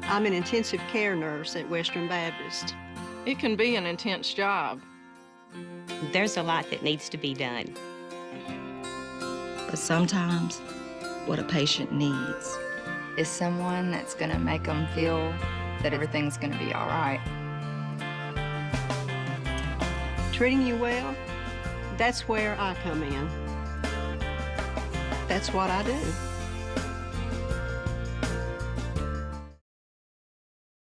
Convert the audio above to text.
I'm an intensive care nurse at Western Baptist. It can be an intense job. There's a lot that needs to be done. But sometimes what a patient needs is someone that's going to make them feel that everything's going to be all right. Treating you well, that's where I come in. That's what I do.